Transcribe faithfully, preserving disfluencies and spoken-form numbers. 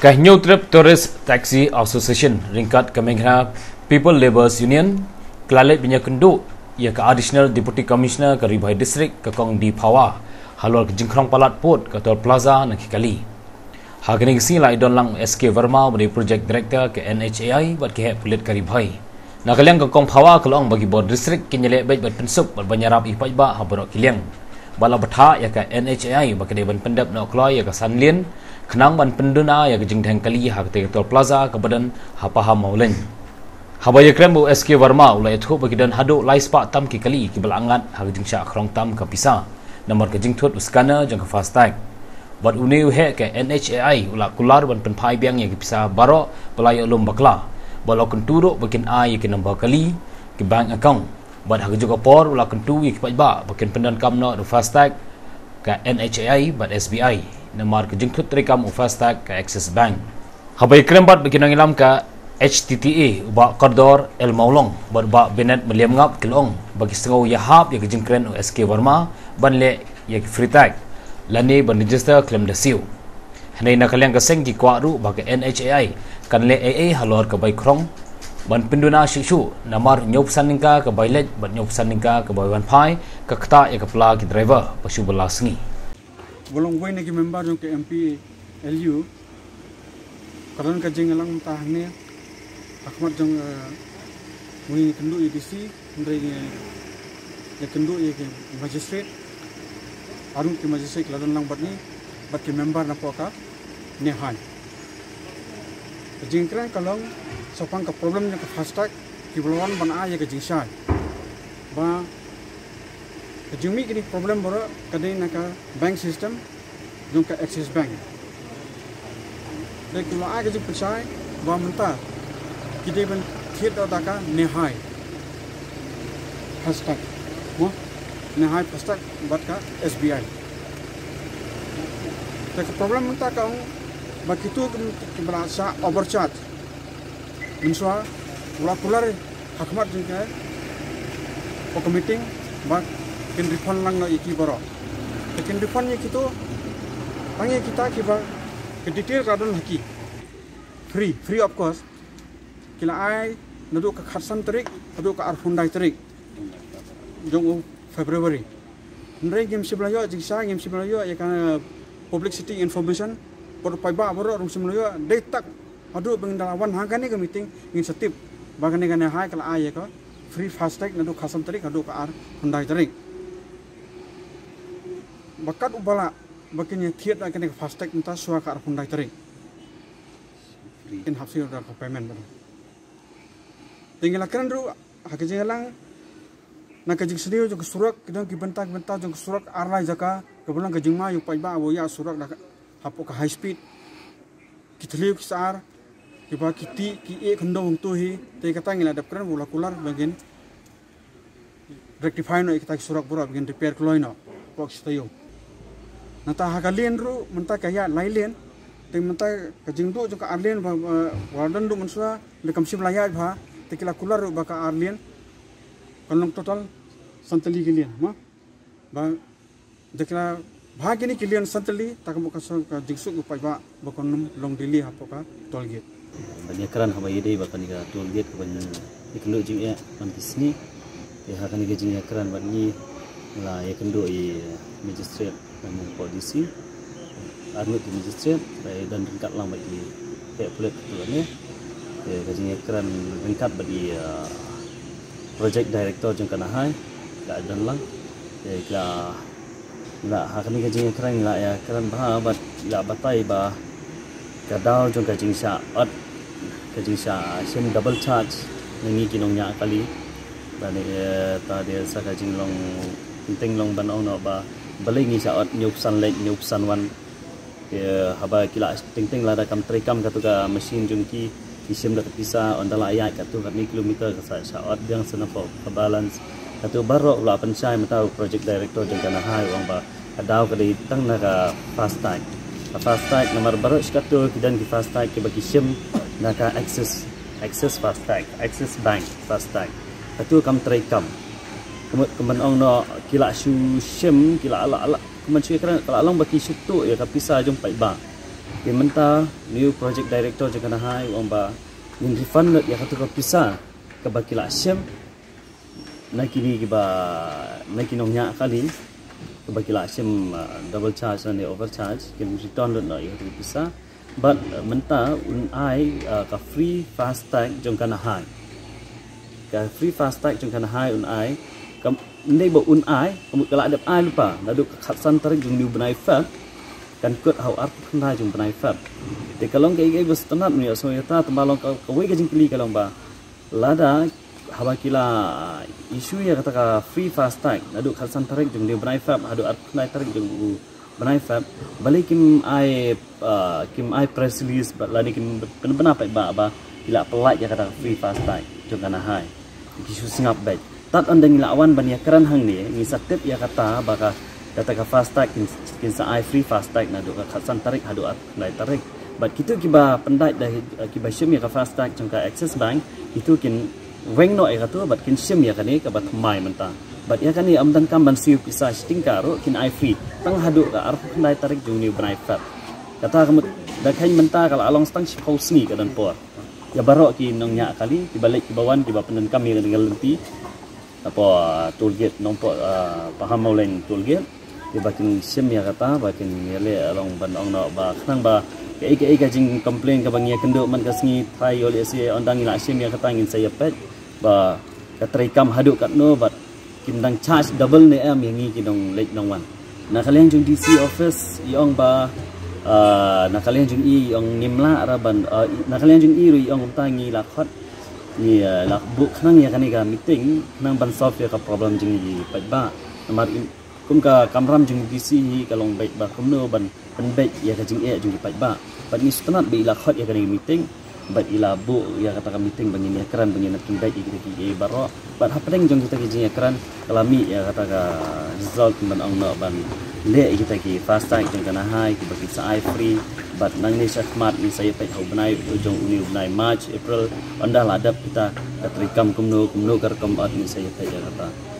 Cái New Trip Tourist Taxi Association ringkat Kemenghina People Labours Union kelalit punya kenduk ia ke Additional Deputy Commissioner ke Ribai District ke Kong di Pawa halal ke Jengkrong Palat Port ke Tol Plaza nak kali. Hari ini kesi lah idon lang S K Verma menjadi Project Director ke N H A I buat ke Pulit ke Ribai. Nak kalian ke Kong Pawa kelong bagi Board District kini lek baik buat pensup buat banyarap ipak ipak haborok kiliang. Bala betha ya ke N H A I bagi dia ban pendap nak keluar ya ke Sanlien kenang ban penduna ya ke Jengdang kali ha ke Tol Plaza ke badan ha paham maulen. Habaya krembu S K Verma ulai thu bagi dan haduk lai spak tam ki kali ki belangat ha ke Jengsha krong tam ke pisa. Nomor ke Jengthut uskana jang ke fast tag. Buat uni he ke N H A I ula kular ban penpai biang ya ke pisa baro belai ulum bakla. Bala kenturuk bagian A ya ke nombor kali ke bank account. Buat harga juga por ulah kentu ya ke pajba bagian pendan kam no fast tag ke N H A I buat S B I. Nomor ke Jengthut rekam fast tag ke Access Bank. Habaya krembat bagian ngilam ke H T T A ubah koridor El Maulong buat ubah benet meliam ngap kelong bagi setengah yahap ya ke Jengkren S K Verma ban le ya ke free tag lani ban register claim dasiu hanai nak kalian keseng di kwaru bagi N H A I kan le A A halor ke baik krong ban penduna shishu namar nyop saningka ke bailet ban nyop saningka ke baiwan pai ke kata ya ke pela ki driver pasu belasngi bolong boy nak member jong ke M P L U karan ka jengalang tahne Ahmad jong muni kendu E D C ndre ya kendu ya ke magistrate arung ke magistrate ladan lang bat ni bat ke member na poka nehan jingkran kalong sopang ka problem nya ka fast tag ki bolon ban a ya ke jingshan ba jumi kini problem boro kadai na ka bank system jong ka Access Bank dek lo a ke jing percaya ba mentah kita pun tidak ada nihai hashtag, wah nihai hashtag buat ka S B I. Tapi problem kita kau begitu berasa overcharge, mensua ulah pular hakmat juga, pok meeting, bak kin refund lang na iki baro. Kin refundnya kita, panggil kita kiba ke detail kadang lagi, free, free of cost. Kila ai naduk ke khatsan tarik naduk ke arfundai tarik jong February ndre game siblayo jingsa game siblayo ya kan publicity information por paiba boro rum siblayo dei tak adu bengdalawan hangane ke meeting ngin setip bagane gane hai kala ai ka free fast tag naduk khatsan tarik naduk ke arfundai tarik bakat ubala bakinya thiet kane fast tag entah suaka arfundai tarik in hapsi ora ko payment baro tinggal akan ru hak jelang nak kajing sediu jong surak kedang kibentak bentak jong surak arlai jaka kebelang kajing ma yu paiba abo ya surak dak hapok high speed kitliu kisar kiba kiti ki e khando hong tu hi te kata ngila dap kran bola kular bagian rectify no kita surak pura bagian repair kloi no pok stayo nata hakalien ru menta kaya lailien te menta kajing du jong arlien wardan du mensua lekam siblaya ba tekila kular baka arlien kalong total santali kilian ma ba dekla bhag ni kilian santali tak mo ka jingsuk upai ba bakon long dili hapoka toll gate banyak keran haba yede bakan ka toll gate ban iklo jing ya pantisni ya hakan ga jing keran ban ni la ya kendo i magistrate dan polisi arut di magistrate dan ringkat lang bagi pihak polis tu ni kajing keran ringkat bagi project director jeng kana hai la dan lang ya la la hakani kajing keran la ya keran bah bat la batai ba kadau jeng kajing sha at kajing sha sim double charge nengi kinong nya kali dan ta dia sa kajing long penting long ban ong no ba balai ngi sha at nyup san lek nyup san wan ya haba kila ting-ting la da kam trekam katuka mesin jengki isim dak pisa ondala ayat katu kami kilometer ke saat yang senapa balance katu barok la pensai matau project director jengkana hai wang ba kadau kali tang naka fast tag fast tag nomor barok skatu kidan ki fast tag ke bagi sim naka access access fast tag Access Bank fast tag katu kam trekam kemen ong no kila su sim kila ala ala kemen su kran kala long bagi sutu ya ka pisa jong pai ba Yang mentah new project director jangan hai omba nin refund ya kata ko pisa ke bakila syem na kini kiba na kinongnya kali ke bakila syem double charge dan overcharge kin return lot ya kata pisa but mentah un ai ka free fast tag jangan hai ka free fast tag jangan hai un ai kam ndai bo un ai kamu kala ada ai lupa nadu khatsan tarik jung new benai fa kan kut hau art khnai jung benai fa te kalong kai kai bus tanat ni so yata tambalong ka kawai ka jing kli kalong ba lada hawa kila isu ya kata ka free fast tag nadu khatsan tarik jung new benai fa hadu art khnai tarik jung benai fa balik kim ai kim ai press release ladi kim benar pa ba ba ila pelak ya kata free fast tag jung kana hai isu singap baik tat andang lawan bania keran hang ni ni satip ya kata baka data ka fast tag kin kin sa I free fast tag na do ka khatsan tarik hadu at nai tarik but kitu kiba pendai dah kiba sim ya ka fast tag jong ka access bank itu kin weng no ai katu but kin sim ya kani ka bat mai menta but ya kani amdan kam ban siu pisa stingka ro kin I free tang hadu ka arfu nai tarik jong ni benai fat kata kamu dah kain menta kalau along stang si sni ka dan por ya barok ki nong nya kali dibalik ki bawan kiba pendan kami dengan lenti apa tool gate nompo uh, paham maulen tool gate di bakin sim ya kata bakin yale along ban ong no ba khang ba ke ke ke jing complain ka bangia kendo man kasngi thai yole si ondang ila sim ya kata ngin saya pet ba ka trikam hadu kat no bat kindang charge double ne am yangi kidong late nong wan na kalian jung D C office yong ba uh, na kalian jung i yong nimla araban uh, na kalian jung i ru yong tangi la khot ni lah buk nang ya kan ga meeting nang ban solve ya ka problem jing di pai ba namar kum ka kamram jing D C kalong baik ba kum no ban ban baik ya ka jing e jing di pai ba bat ni stanat be ila khot ya kan meeting bat ila bu ya kata ka meeting bangin ya keran bangin nak baik kita ki baro bat hapeng jong kita ki jing ya keran kalami ya kata ka result ban ong no ban le kita ki fast tag jing kana hai ki bagi sa I free but nang ni syahmat ni saya pai hau benai ujung uni benai March April anda ladap kita terikam kumno kumno kar kemat ni saya pai kata